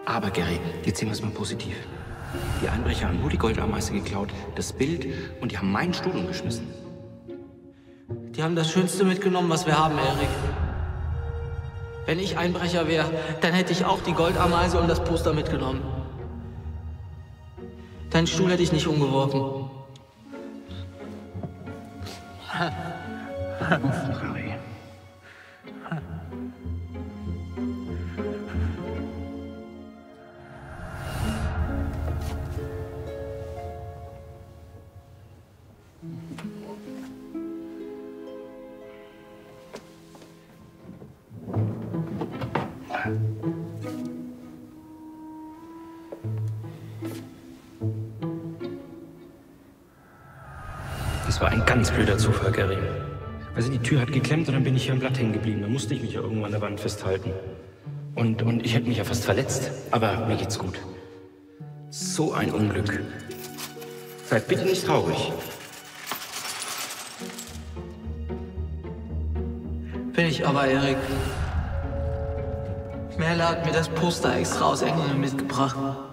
Aber, Gary, jetzt sehen wir es mal positiv. Die Einbrecher haben nur die Goldameise geklaut, das Bild, und die haben meinen Stuhl umgeschmissen. Die haben das Schönste mitgenommen, was wir haben, Erik. Wenn ich Einbrecher wäre, dann hätte ich auch die Goldameise und das Poster mitgenommen. Deinen Stuhl hätte ich nicht umgeworfen. Harry. Das war ein ganz blöder Zufall, Gary. Also die Tür hat geklemmt und dann bin ich hier am Blatt hängen geblieben. Da musste ich mich ja irgendwo an der Wand festhalten. Und ich hätte mich ja fast verletzt. Aber mir geht's gut. So ein Unglück. Seid bitte nicht traurig. Bin ich aber, Erik. Merle hat mir das Poster extra aus England mitgebracht.